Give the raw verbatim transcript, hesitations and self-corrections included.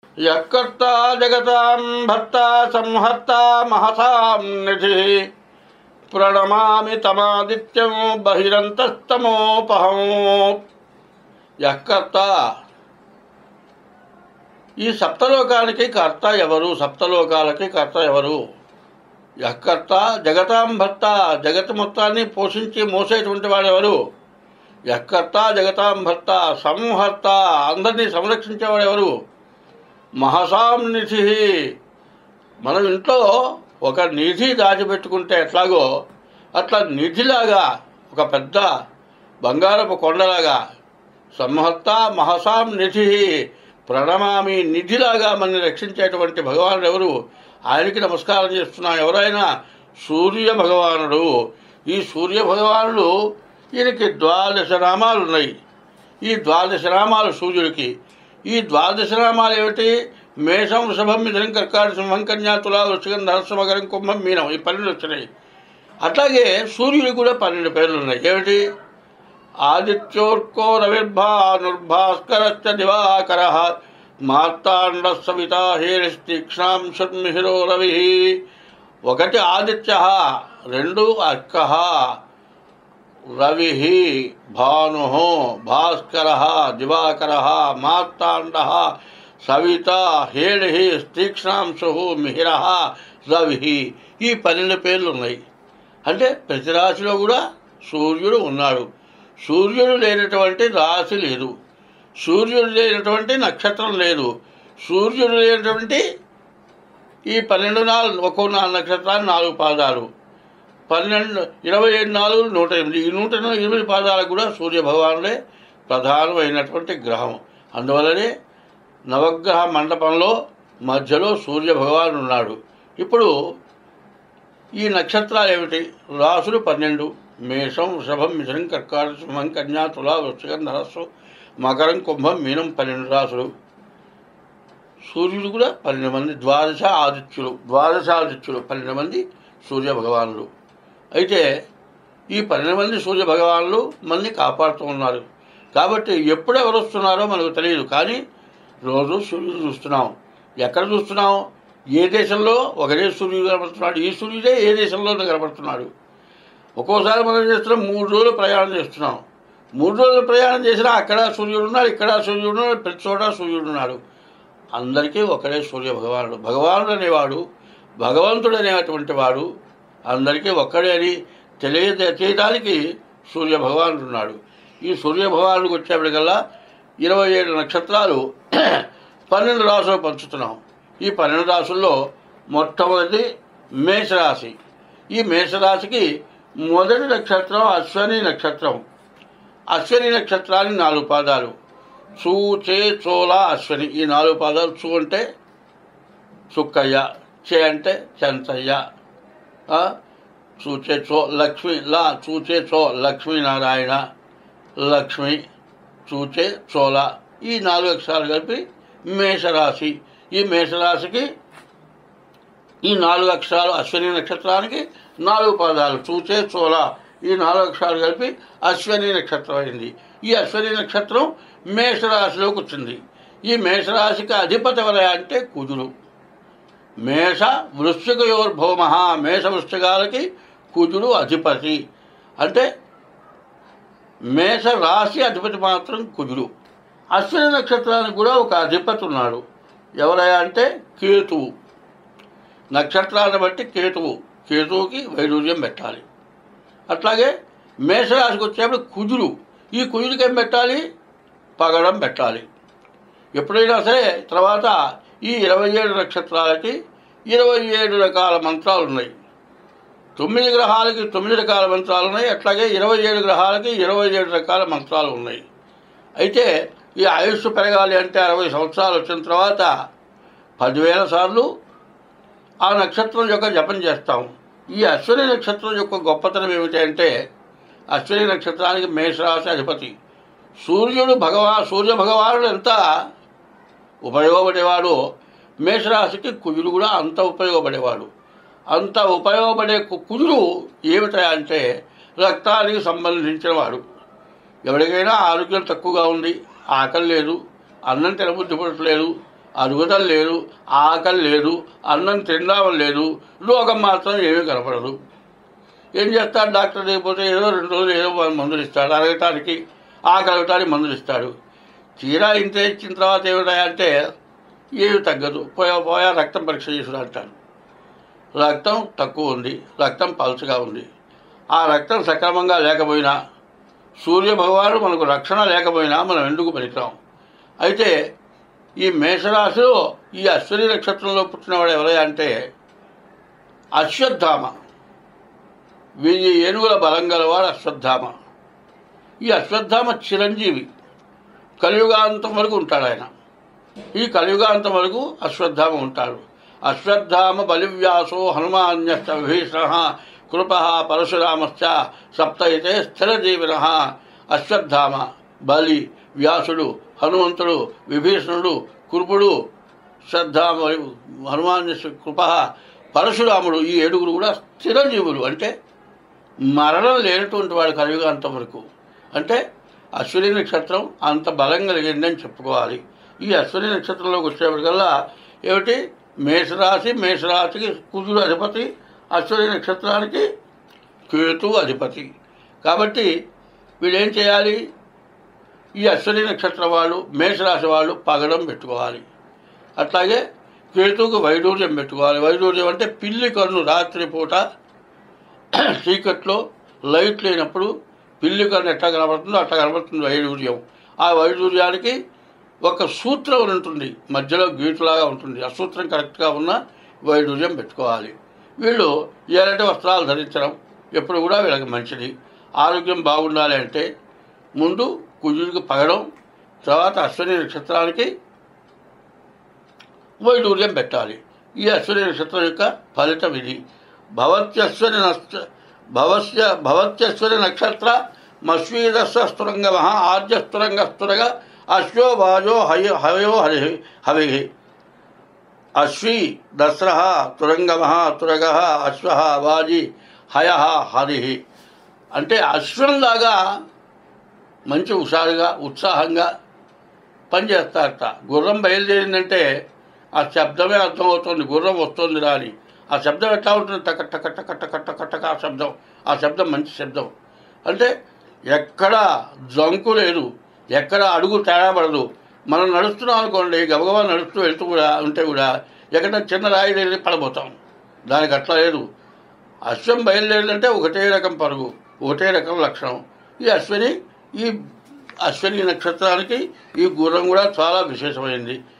యకర్తా జగతాం భర్తా సంహర్తా మహసాం నిధి ప్రణమామి తమాదిత్యం బహిరంతస్తమోపహం. యకర్త, ఈ సప్తలోకానికి కర్త ఎవరు? సప్తలోకాలకి కర్త ఎవరు? యకర్త జగతాం భర్త, జగత్ మొత్తాన్ని పోషించి మోసేటువంటి వాడెవరు? యకర్త జగతాం భర్త సంహర్త, అందరినీ సంరక్షించేవాడు ఎవరు? మహసాం నిధి, మనం ఇంట్లో ఒక నిధి దాచిపెట్టుకుంటే ఎట్లాగో అట్లా నిధిలాగా, ఒక పెద్ద బంగారపు కొండలాగా, సంహర్త మహసాం నిధి ప్రణమామి, నిధిలాగా మనని రక్షించేటువంటి భగవానుడు ఎవరు? ఆయనకి నమస్కారం చేస్తున్నాం. ఎవరైనా సూర్య భగవానుడు. ఈ సూర్య భగవానుడు, ఈయనకి ద్వాదశ నామాలు ఉన్నాయి. ఈ ద్వాదశ నామాలు సూర్యుడికి. ఈ ద్వాదశ నామాలు ఏమిటి? మేషం వృషభం మిథునం కర్కాటకం సింహం కన్యా తులా వృశ్చికం ధనుస్సు మకరం కుంభం మీనం, ఈ పన్నెండు వచ్చినాయి. అట్లాగే సూర్యుడికి కూడా పన్నెండు పేర్లు ఉన్నాయి. ఏమిటి? ఆదిత్యోర్కో రవిర్భానుర్భాస్కరశ్చ దివాకర మార్తాండ సవితా హేరిస్తీక్షాం షుర్మిహిరో రవి. ఒకటి ఆదిత్య, రెండు అర్క, రవి భాను భాస్కర దివాకర మార్తాండ సవిత హేళి తీక్ష్ణాంశు మిహిర రవి. ఈ పన్నెండు పేర్లు ఉన్నాయి. అంటే ప్రతి రాశిలో కూడా సూర్యుడు ఉన్నాడు. సూర్యుడు లేనటువంటి రాశి లేదు. సూర్యుడు లేనటువంటి నక్షత్రం లేదు. సూర్యుడు లేనటువంటి ఈ పన్నెండు నాలుగు, ఒక్కో నాలుగు నక్షత్రాలు నాలుగు పాదాలు, పన్నెండు ఇరవై ఏడు నాలుగు నూట ఎనిమిది, ఈ నూట ఎనిమిది పాదాలకు కూడా సూర్య భగవానుడే ప్రధానమైనటువంటి గ్రహం. అందువల్లనే నవగ్రహ మండపంలో మధ్యలో సూర్య భగవానుడు ఉన్నాడు. ఇప్పుడు ఈ నక్షత్రాలు ఏమిటి? రాసులు పన్నెండు. మేషం వృషభం మిథునం కర్కాటకం సింహం కన్యా తులా వృశ్చికం ధనుస్సు మకరం కుంభం మీనం, పన్నెండు రాసులు. సూర్యుడు కూడా పన్నెండు మంది, ద్వాదశ ఆదిత్యులు. ద్వాదశ ఆదిత్యులు పన్నెండు మంది సూర్య భగవానులు. అయితే ఈ పన్నెండు మంది సూర్య భగవానులు మనల్ని కాపాడుతూ ఉన్నారు. కాబట్టి ఎప్పుడు ఎవరు వస్తున్నారో మనకు తెలియదు. కానీ రోజు సూర్యుడు చూస్తున్నాం. ఎక్కడ చూస్తున్నాం? ఏ దేశంలో ఒకటే సూర్యుడు కనబడుతున్నాడు. ఈ సూర్యుడే ఏ దేశంలో కనబడుతున్నాడు. ఒక్కోసారి మనం చేస్తున్నాం, మూడు రోజులు ప్రయాణం చేస్తున్నాం. మూడు రోజులు ప్రయాణం చేసినా అక్కడ సూర్యుడు ఉన్నాడు, ఇక్కడ సూర్యుడు ఉన్నాడు, ప్రతి చోట సూర్యుడు ఉన్నాడు. అందరికీ ఒకడే సూర్య భగవానుడు. భగవానుడు అనేవాడు, భగవంతుడు అనేటువంటి వాడు అందరికీ ఒక్కడే అని తెలియజేయడానికి సూర్య భగవానుడు ఉన్నాడు. ఈ సూర్య భగవానుడికి వచ్చేప్పటికల్లా ఇరవై ఏడు నక్షత్రాలు పన్నెండు రాసులు పంచుతున్నాం. ఈ పన్నెండు రాసుల్లో మొట్టమొదటి మేషరాశి. ఈ మేషరాశికి మొదటి నక్షత్రం అశ్వని నక్షత్రం. అశ్వని నక్షత్రానికి నాలుగు పాదాలు. చూ చే చోళ అశ్వని, ఈ నాలుగు పాదాలు. చూ అంటే చుక్కయ్య, చే అంటే చెంచయ్య, చూచే చో లక్ష్మి, లా చూచే చో లక్ష్మీనారాయణ, లక్ష్మి, చూచే చోళ, ఈ నాలుగు అక్షరాలు కలిపి మేషరాశి. ఈ మేషరాశికి ఈ నాలుగు అక్షరాలు అశ్వని నక్షత్రానికి నాలుగు పాదాలు. చూచే చోళ, ఈ నాలుగు అక్షరాలు కలిపి అశ్వని నక్షత్రం అయింది. ఈ అశ్వని నక్షత్రం మేషరాశిలోకి వచ్చింది. ఈ మేషరాశికి అధిపతి ఎవరయ్యా అంటే కుజుడు. మేష వృశ్చికయోర్భౌమ, మేష వృశ్చికాలకి కుజుడు అధిపతి. అంటే మేష రాశి అధిపతి మాత్రం కుజుడు. అశ్విని నక్షత్రానికి కూడా ఒక అధిపతి ఉన్నాడు. ఎవరయ్యా అంటే కేతువు. నక్షత్రాన్ని బట్టి కేతువు, కేతువుకి వైడూర్యం పెట్టాలి. అట్లాగే మేషరాశికి వచ్చేప్పుడు కుజుడు. ఈ కుజుడికి ఏం పెట్టాలి? పగడం పెట్టాలి. ఎప్పుడైనా సరే తర్వాత ఈ ఇరవై ఏడు నక్షత్రాలకి ఇరవై ఏడు రకాల మంత్రాలు ఉన్నాయి. తొమ్మిది గ్రహాలకి తొమ్మిది రకాల మంత్రాలు ఉన్నాయి. అట్లాగే ఇరవై ఏడు గ్రహాలకి ఇరవై ఏడు రకాల మంత్రాలు ఉన్నాయి. అయితే ఈ ఆయుష్ పెరగాలి అంటే అరవై సంవత్సరాలు వచ్చిన తర్వాత పదివేల సార్లు ఆ నక్షత్రం యొక్క జపం చేస్తాం. ఈ అశ్విని నక్షత్రం యొక్క గొప్పతనం ఏమిటి అంటే, అశ్విని నక్షత్రానికి మేషరాశి అధిపతి సూర్యుడు. భగవా సూర్య భగవానుడు ఎంత ఉపయోగపడేవాడు, మేషరాశికి కుజుడు కూడా అంత ఉపయోగపడేవాడు. అంత ఉపయోగపడే కుజుడు ఏమిటా అంటే రక్తానికి సంబంధించిన వాడు. ఎవరికైనా ఆరోగ్యం తక్కువగా ఉంది, ఆకలి లేదు, అన్నం తినబుద్ధి పడట్లేదు, అరుగుదల లేదు, ఆకలి లేదు, అన్నం తిందామని లేదు, రోగం మాత్రం ఏమీ కనపడదు. ఏం చేస్తాడు డాక్టర్ లేకపోతే ఏదో రెండు రోజులు ఏదో మందులు ఇస్తాడు, అరగటానికి ఆకలి అరగటానికి మందులు ఇస్తాడు. తీరా ఇంత ఇచ్చిన తర్వాత ఏమిటాయంటే ఏమి తగ్గదు. పోయా పోయా రక్తం పరీక్ష చేసుడు అంటాడు. రక్తం తక్కువ ఉంది, రక్తం పలుచగా ఉంది. ఆ రక్తం సక్రమంగా లేకపోయినా, సూర్య భగవానుడు మనకు రక్షణ లేకపోయినా మనం ఎందుకు పనికిరాం. అయితే ఈ మేషరాశిలో ఈ అశ్విని నక్షత్రంలో పుట్టినవాడు ఎవరయ్యా అంటే అశ్వత్థామ. వెయ్యి ఏనుగుల బలం గలవాడు అశ్వత్థామ. ఈ అశ్వత్థామ చిరంజీవి, కలియుగాంతం వరకు ఉంటాడు ఆయన. ఈ కలియుగాంతం వరకు అశ్వత్థామ ఉంటాడు. అశ్వత్థామ బలివ్యాసో హనుమాన్యశ్చ విభీషణ కృప పరశురామశ్చ సప్తయితే స్థిరజీవిన. అశ్వత్థామ, బలి, వ్యాసుడు, హనుమంతుడు, విభీషణుడు, కృపుడు, శ్రద్ధామ, హనుమాన్, కృప, పరశురాముడు, ఈ ఏడుగురు కూడా స్థిరజీవులు. అంటే మరణం లేనటువంటి వాడు కలియుగాంతం వరకు. అంటే అశ్విని నక్షత్రం అంత బలం కలిగిందని చెప్పుకోవాలి. ఈ అశ్విని నక్షత్రంలోకి వచ్చేప్పటికల్లా ఏమిటి, మేషరాశి, మేషరాశికి కుజుడు అధిపతి, అశ్విని నక్షత్రానికి కేతు అధిపతి. కాబట్టి వీళ్ళేం చేయాలి, ఈ అశ్విని నక్షత్రం వాళ్ళు, మేషరాశి వాళ్ళు పగడం పెట్టుకోవాలి. అట్లాగే కేతువుకు వైడూర్యం పెట్టుకోవాలి. వైడూర్యం అంటే పిల్లి కన్ను, రాత్రిపూట చీకట్లో లైట్ లేనప్పుడు పిల్లి కన్ను ఎట్లా కనబడుతుందో అట్లా కనబడుతుంది వైడూర్యం. ఆ వైడూర్యానికి ఒక సూత్రం ఉంటుంది, మధ్యలో గీటులాగా ఉంటుంది. ఆ సూత్రం కరెక్ట్గా ఉన్న వైడూర్యం పెట్టుకోవాలి. వీళ్ళు ఎర్రటి వస్త్రాలు ధరించడం ఎప్పుడు కూడా వీళ్ళకి మంచిది. ఆరోగ్యం బాగుండాలి అంటే ముందు కుజుడికి పగడం, తర్వాత అశ్విని నక్షత్రానికి వైడూర్యం పెట్టాలి. ఈ అశ్విని నక్షత్రం యొక్క ఫలితం ఇది. భవత్యశ్విని నక్ష భవస్య భవత్యశ్విని నక్షత్ర మశ్వీదస్య స్తురంగ మహా ఆద్యస్తురంగ స్తురగ అశ్వో వాజో హయ హయో హరి హవి. అశ్వి దస్ర తురంగమ తురగ అశ్వ వాజి హయ హరి. అంటే అశ్వంలాగా మంచి హుషారుగా ఉత్సాహంగా పనిచేస్తారట. గుర్రం బయలుదేరిందంటే ఆ శబ్దమే అర్థమవుతుంది, గుర్రం వస్తుంది రాని. ఆ శబ్దం ఎట్లా ఉంటుంది, టక టక టక టక టక టక ఆ శబ్దం. ఆ శబ్దం మంచి శబ్దం. అంటే ఎక్కడ జంకు లేదు, ఎక్కడ అడుగు తేడా పడదు. మనం నడుస్తున్నాం అనుకోండి, గబగబా నడుస్తూ వెళ్తూ కూడా ఉంటే కూడా ఎక్కడ చిన్న రాయి వెళ్ళి పడబోతాం. దానికి అట్లా లేదు. అశ్వం బయలుదేరిందంటే ఒకటే రకం పరుగు, ఒకటే రకం లక్షణం. ఈ అశ్విని ఈ అశ్విని నక్షత్రానికి ఈ గుర్రం కూడా చాలా విశేషమైంది.